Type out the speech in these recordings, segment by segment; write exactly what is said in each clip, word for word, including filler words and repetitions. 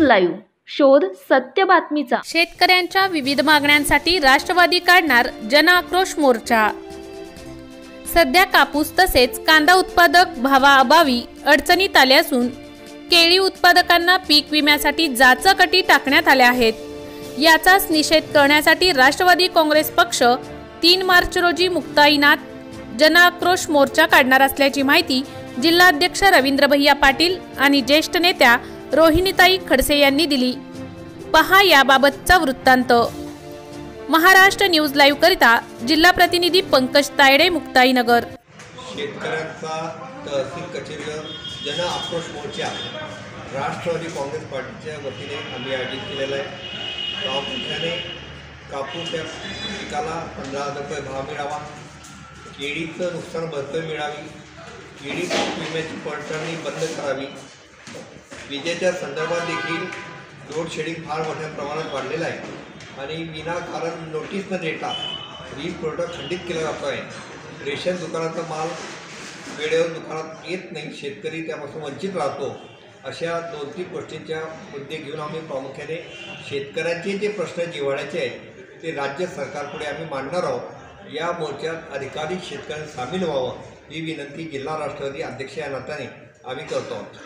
Live, शोध सत्य बातमीचा। शेतकऱ्यांच्या विविध मागण्यांसाठी राष्ट्रवादी काढणार जन आक्रोश मोर्चा। सध्या कापूस तसेच कांदा उत्पादक भावाअभावी अडचणीत आले असून केळी उत्पादकांना पीक विम्यासाठी जाचकटी टाकण्यात आल्या आहेत। याचाच निषेध करण्यासाठी राष्ट्रवादी काँग्रेस पक्ष तीन मार्च रोजी मुक्ताईनाथ जन आक्रोश मोर्चा काढणार असल्याची माहिती जिल्हाध्यक्ष रवींद्र भैया पाटील आणि ज्येष्ठ नेत्या रोहिणीताई खडसे यांनी दिली। पहा याबाबतचा वृत्तांत। महाराष्ट्र न्यूज लाईव्ह करिता जिल्हा प्रतिनिधी पंकज तायडे, मुक्ताईनगर। शेतकऱ्यांचा तहसील कचेरीवर जन आक्रोश मोर्चा राष्ट्रवादी काँग्रेस पार्टीच्या वतीने आम्ही आयोजित केलेला आहे। प्रामुख्याने कापूस या पिकाला पंधरा हजार रुपये भाव मिळावा, केळीचं नुकसान भरपाई मिळावी, केळी पीक विम्याची पडताळणी बंद करावी। विजेच्या संदर्भात देखील लोड शेडिंग फार मोठ्या प्रमाणात वाढलेलं आहे आणि विनाकारण नोटीस न देता वीज पुरवठा खंडित केला जातो आहे। रेशन दुकानाचा माल वेळेवर दुकानात येत नाही, शेतकरी त्यापासून वंचित राहतो। अशा दोन तीन गोष्टींच्या मुद्दे घेऊन आम्ही प्रामुख्याने शेतकऱ्यांचे जे प्रश्न जिव्हाळ्याचे आहेत ते राज्य सरकारपुढे आम्ही मांडणार आहोत। या मोर्चात अधिकाधिक शेतकऱ्यांनी सामील व्हावं ही विनंती जिल्हा राष्ट्रवादी अध्यक्ष या नात्याने आम्ही करतो आहोत।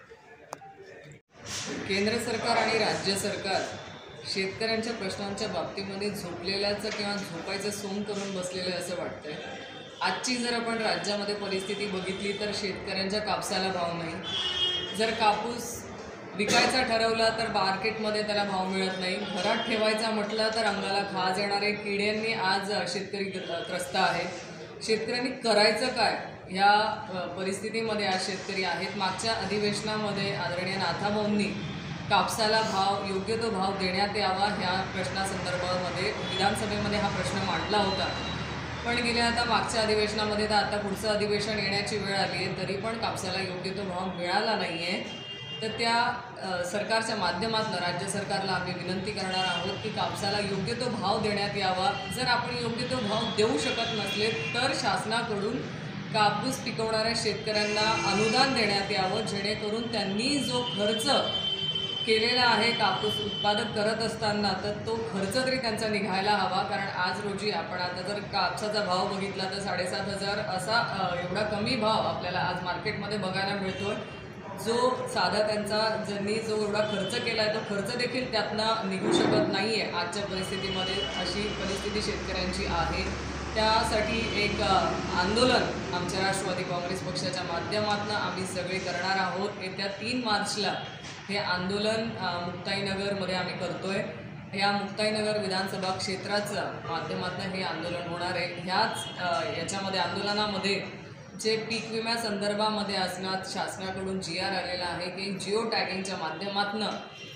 केंद्र सरकार आणि राज्य सरकार शेतकऱ्यांच्या प्रश्नांच्या बाबतीमध्ये झोपलेल्याचं किंवा झोपायचं सोंग करून बसलेलं असं वाटतंय। आजची जर आपण राज्यामध्ये परिस्थिती बघितली तर शेतकऱ्यांच्या कापसाला भाव नाही। जर कापूस विकायचा ठरवला तर मार्केटमध्ये त्याला भाव मिळत नाही। घरात ठेवायचा म्हटलं तर अंगाला खाज येणारे किड्यांनी आज शेतकरी त्रस्त आहेत। शेतकऱ्यांनी करायचं काय ह्या परिस्थितीमध्ये आज शेतकरी आहेत। मागच्या अधिवेशनामध्ये आदरणीय नाथाभाऊंनी कापसाला भाव योग्य तो भाव देण्यात यावा ह्या प्रश्नासंदर्भामध्ये विधानसभेमध्ये हा प्रश्न मांडला होता, पण गेल्या आता मागच्या अधिवेशनामध्ये तर आता पुढचं अधिवेशन येण्याची वेळ आली आहे तरी पण कापसाला योग्य तो भाव मिळाला नाही आहे। तर त्या सरकारच्या माध्यमातून राज्य सरकारला आम्ही विनंती करणार आहोत की कापसाला योग्य तो भाव देण्यात यावा। जर आपण योग्य तो भाव देऊ शकत नसले तर शासनाकडून कापूस पिकवणाऱ्या शेतकऱ्यांना अनुदान देण्यात यावं, जेणेकरून त्यांनी जो खर्च केलेला आहे कापूस उत्पादक करत असताना तर तो खर्च तरी त्यांचा निघायला हवा। कारण आज रोजी आपण आता जर कापसाचा भाव बघितला तर साडेसात हजार असा एवढा कमी भाव आपल्याला आज मार्केटमध्ये बघायला मिळतो। जो साधा त्यांचा ज्यांनी जो एवढा खर्च केला आहे तो खर्च देखील त्यातनं निघू शकत नाही आहे। आजच्या परिस्थितीमध्ये अशी परिस्थिती शेतकऱ्यांची आहे। त्यासाठी एक आंदोलन आमच्या राष्ट्रवादी काँग्रेस पक्षाच्या माध्यमातून आम्ही सगळे करणार आहोत। येत्या तीन मार्चला हे आंदोलन मुक्ताईनगरमध्ये आम्ही करतोय। ह्या मुक्ताईनगर विधानसभा क्षेत्राच्या माध्यमातून हे आंदोलन होणार आहे। ह्याच याच्यामध्ये आंदोलनामध्ये जे पीक विम्या संदर्भामध्ये असणार शासनाकडून जी आर आलेला आहे की जिओ टॅगिंगच्या माध्यमातून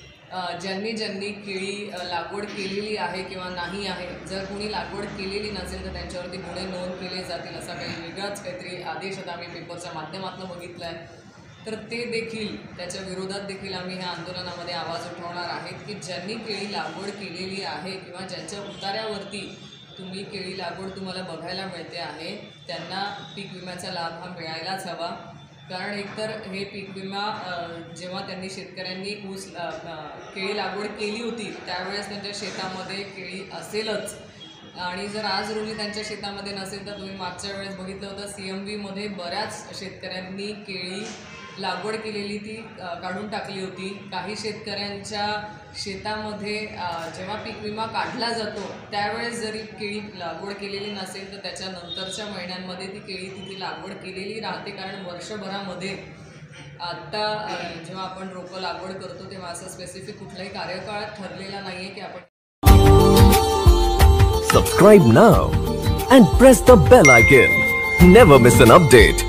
ज्यांनी ज्यांनी केळी लागवड केलेली आहे किंवा नाही आहे, जर कोणी लागवड केलेली नसेल तर त्यांच्यावरती गुन्हे नोंद केले जातील असा काही वेगळाच काहीतरी आदेश आता आम्ही पेपरच्या माध्यमातून बघितला आहे। तर ते देखील त्याच्या विरोधात देखील आम्ही ह्या आंदोलनामध्ये आवाज उठवणार आहेत की ज्यांनी केळी लागवड केलेली आहे किंवा ज्यांच्या उतार्यावरती तुम्ही केळी लागवड तुम्हाला बघायला मिळते आहे त्यांना पीक विम्याचा लाभ हा मिळायलाच हवा। कारण एकतर हे पीक विमा जेव्हा त्यांनी शेतकऱ्यांनी ऊस केळी लागवड केली होती त्यावेळेस त्यांच्या शेतामध्ये केळी असेलच, आणि जर आज रोजी त्यांच्या शेतामध्ये नसेल तर तुम्ही मागच्या वेळेस बघितलं होतं सी एम व्हीमध्ये बऱ्याच शेतकऱ्यांनी केळी लागवड केलेली ती काढून टाकली होती। काही शेतकऱ्यांच्या शेतामध्ये जेव्हा पीक विमा काढला जातो त्यावेळेस जरी केळी लागवड केलेली नसेल तर त्याच्यानंतरच्या महिन्यांमध्ये ती केळी तिथे लागवड केलेली राहते। कारण वर्षभरामध्ये आत्ता जेव्हा आपण रोपं लागवड करतो तेव्हा असं स्पेसिफिक कुठलाही कार्यकाळ ठरलेला नाही आहे की आपण Subscribe now and press the bell icon. Never miss an update.